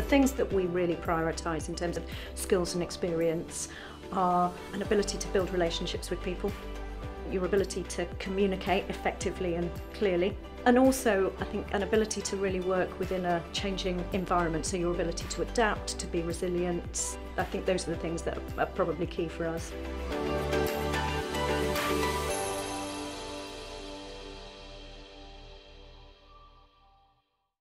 things that we really prioritise in terms of skills and experience are an ability to build relationships with people, your ability to communicate effectively and clearly, and also I think an ability to really work within a changing environment, so your ability to adapt, to be resilient. I think those are the things that are probably key for us.